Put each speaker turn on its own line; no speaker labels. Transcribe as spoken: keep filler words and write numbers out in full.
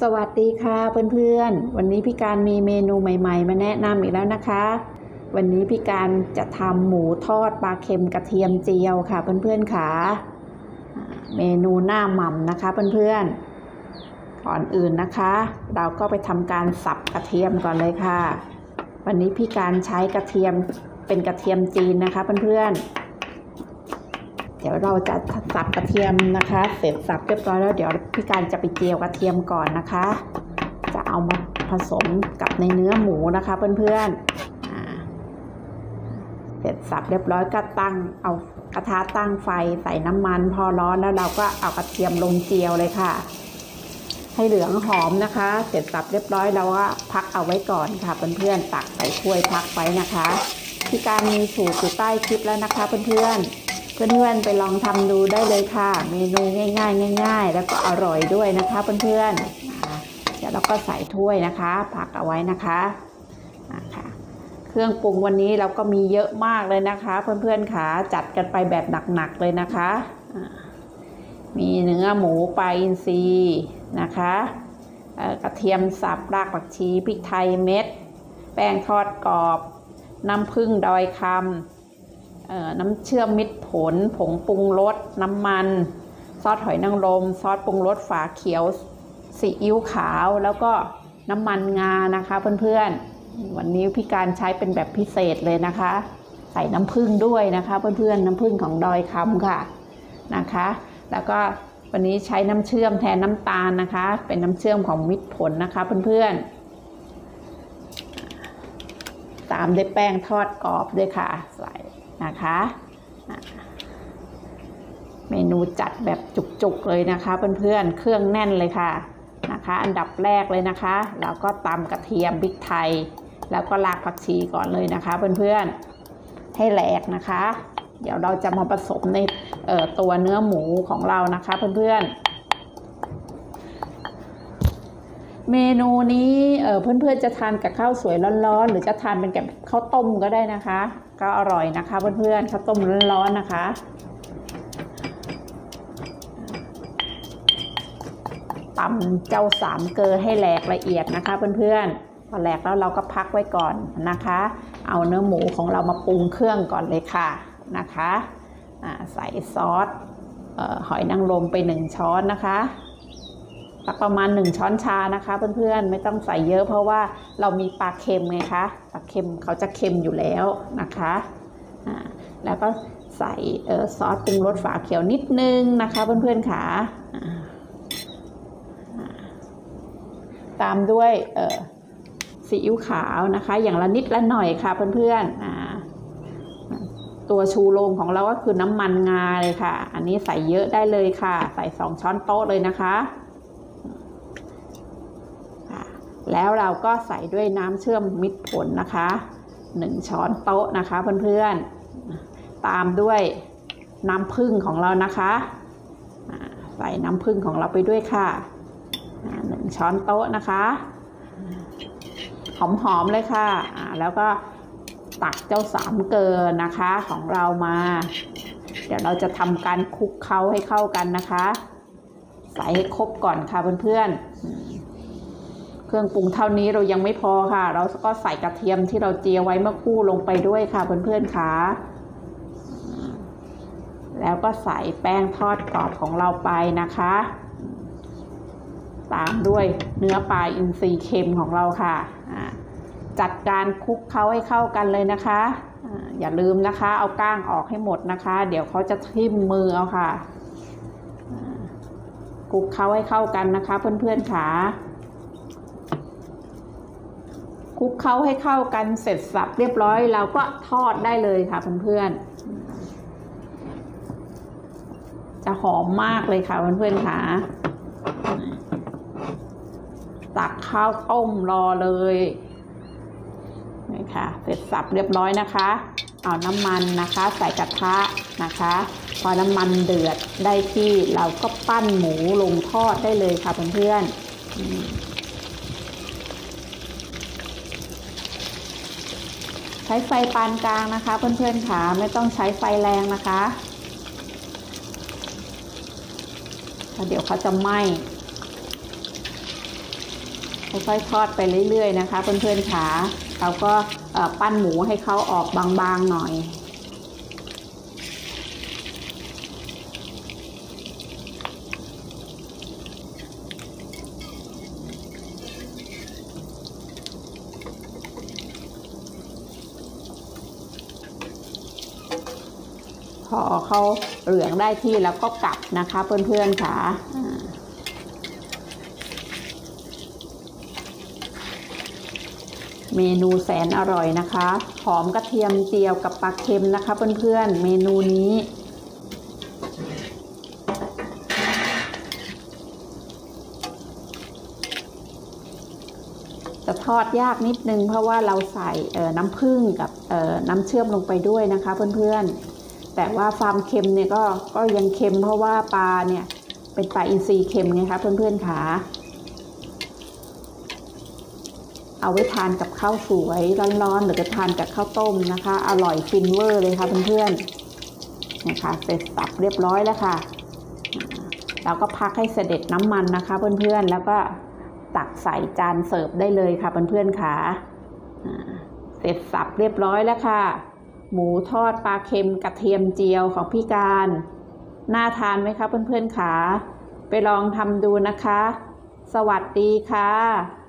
วัสดีค่ะเพื่อนๆวันนี้พี่การมีเมนูใหม่ๆมาแนะนำอีกแล้วนะคะวันนี้พี่การจะทำหมูทอดปลาเค็มกระเทียมเจียวค่ะเพื่อนๆค่ะเมนูหน้าหม่ำนะคะเพื่อนๆก่อนอื่นนะคะเราก็ไปทำการสับกระเทียมก่อนเลยค่ะวันนี้พี่การใช้กระเทียมเป็นกระเทียมจีนนะคะเพื่อนๆเดี๋ยวเราจะสับกระเทียมนะคะเสร็จสับเรียบร้อยแล้วเดี๋ยวพี่การจะไปเจียวกระเทียมก่อนนะคะจะเอามาผสมกับในเนื้อหมูนะคะเพื่อนๆเสร็จสับเรียบร้อยก็ตั้งเอากระทะตั้งไฟใส่น้ำมันพอร้อนแล้วเราก็เอากระเทียมลงเจียวเลยค่ะให้เหลืองหอมนะคะเสร็จสับเรียบร้อยเราก็พักเอาไว้ก่อนค่ะเพื่อนๆตักใส่ถ้วยพักไว้นะคะพี่การมีสูตรอยู่ใต้คลิปแล้วนะคะเพื่อนๆเพื่อนๆไปลองทำดูได้เลยค่ะเมนูง่ายๆง่ายๆแล้วก็อร่อยด้วยนะคะเพื่อนๆเดี๋ยวเราก็ใส่ถ้วยนะคะพักเอาไว้นะคะเครื่องปรุงวันนี้เราก็มีเยอะมากเลยนะคะเพื่อนๆค่ะจัดกันไปแบบหนักๆเลยนะคะมีเนื้อหมูปลาอินทรีนะคะกระเทียมสับรากผักชีพริกไทยเม็ดแป้งทอดกรอบน้ำผึ้งดอยคำน้ำเชื่อมมิตรผลผงปรุงรสน้ำมันซอสหอยนางรมซอสปรุงรสฝาเขียวซีอิ๊วขาวแล้วก็น้ำมันงานะคะเพื่อนๆวันนี้พี่การใช้เป็นแบบพิเศษเลยนะคะใส่น้ำผึ้งด้วยนะคะเพื่อนๆน้ำผึ้งของดอยคำค่ะนะคะแล้วก็วันนี้ใช้น้ำเชื่อมแทนน้ำตาลนะคะเป็นน้ำเชื่อมของมิตรผลนะคะเพื่อนๆตามด้วยแป้งทอดกรอบด้วยค่ะใส่นะคะเมนูจัดแบบจุกๆเลยนะคะเพื่อนๆเครื่องแน่นเลยค่ะนะคะอันดับแรกเลยนะคะเราก็ตำกระเทียมพริกไทยแล้วก็รากผักชีก่อนเลยนะคะเพื่อนๆให้แหลกนะคะเดี๋ยวเราจะมาผสมในตัวเนื้อหมูของเรานะคะเพื่อนๆเมนูนี้เพื่อนๆจะทานกับข้าวสวยร้อนๆหรือจะทานเป็นกับข้าวต้มก็ได้นะคะก็อร่อยนะคะเพื่อนๆข้าวต้มร้อนๆนะคะตำเจ้าสามเกลือให้แหลกละเอียดนะคะเพื่อนๆพอแหลกแล้วเราก็พักไว้ก่อนนะคะเอาเนื้อหมูของเรามาปรุงเครื่องก่อนเลยค่ะนะคะใส่ซอสหอยนางรมไปหนึ่งช้อนนะคะประมาณหนึ่งช้อนชานะคะเพื่อนๆไม่ต้องใส่เยอะเพราะว่าเรามีปลาเค็มไงคะปลาเค็มเขาจะเค็มอยู่แล้วนะคะแล้วก็ใส่ซอสปรุงรสฝาเขียวนิดนึงนะคะเพื่อนๆค่ะตามด้วยซีอิ๊วขาวนะคะอย่างละนิดละหน่อยค่ะเพื่อนๆตัวชูโรงของเราก็คือน้ำมันงาเลยค่ะอันนี้ใส่เยอะได้เลยค่ะใส่สองช้อนโต๊ะเลยนะคะแล้วเราก็ใส่ด้วยน้ำเชื่อมมิตรผลนะคะหนึ่งช้อนโต๊ะนะคะเพื่อนๆตามด้วยน้ำผึ้งของเรานะคะใส่น้ำผึ้งของเราไปด้วยค่ะหนึ่งช้อนโต๊ะนะคะหอมๆเลยค่ะแล้วก็ตักเจ้าสามเกลือนะคะของเรามาเดี๋ยวเราจะทำการคลุกเคล้าให้เข้ากันนะคะใส่ให้ครบก่อนค่ะเพื่อนๆเครื่องปรุงเท่านี้เรายังไม่พอค่ะเราก็ใส่กระเทียมที่เราเจียวไว้เมื่อครู่ลงไปด้วยค่ะเพื่อนๆค่ะแล้วก็ใส่แป้งทอดกรอบของเราไปนะคะตามด้วยเนื้อปลาอินทรีเค็มของเราค่ะจัดการคลุกเคล้าให้เข้ากันเลยนะคะอย่าลืมนะคะเอาก้างออกให้หมดนะคะเดี๋ยวเขาจะทิ่มมือเอาค่ะคลุกเคล้าให้เข้ากันนะคะเพื่อนๆค่ะคลุกเคล้าให้เข้ากันเสร็จสับเรียบร้อยเราก็ทอดได้เลยค่ะเพื่อนๆจะหอมมากเลยค่ะเพื่อนๆค่ะตักข้าวต้มรอเลยนี่ค่ะเสร็จสับเรียบร้อยนะคะเอาน้ำมันนะคะใส่กระทะนะคะพอน้ำมันเดือดได้ที่เราก็ปั้นหมูลงทอดได้เลยค่ะเพื่อนๆใช้ไฟปานกลางนะคะเพื่อนๆค่ะไม่ต้องใช้ไฟแรงนะคะเดี๋ยวเขาจะไหม้ค่อยๆทอดไปเรื่อยๆนะคะเพื่อนๆขาเราก็ปั้นหมูให้เขาออกบางๆหน่อยพอเขาเหลืองได้ที่แล้วก็กลับนะคะเพื่อนๆค่ะเมนูแสนอร่อยนะคะหอมกระเทียมเจียวกับปลาเค็มนะคะเพื่อนๆเมนูนี้จะทอดยากนิดนึงเพราะว่าเราใส่น้ำผึ้งกับน้ำเชื่อมลงไปด้วยนะคะเพื่อนๆแต่ว่าความเค็มเนี่ยก็ก็ยังเค็มเพราะว่าปลาเนี่ยเป็นปลาอินทรีย์เค็มไงคะเพื่อนๆค่ะเอาไว้ทานกับข้าวสวยร้อนๆหรือจะทานกับข้าวต้มนะคะอร่อยฟินเวอร์เลยค่ะเพื่อนๆนะคะเสร็จสับเรียบร้อยแล้วค่ะเราก็พักให้เสด็จน้ำมันนะคะเพื่อนๆแล้วก็ตักใส่จานเสิร์ฟได้เลยค่ะเพื่อนๆค่ะเสร็จสับเรียบร้อยแล้วค่ะหมูทอดปลาเค็มกระเทียมเจียวของพี่การน่าทานไหมคะเพื่อนๆค่ะไปลองทำดูนะคะสวัสดีค่ะ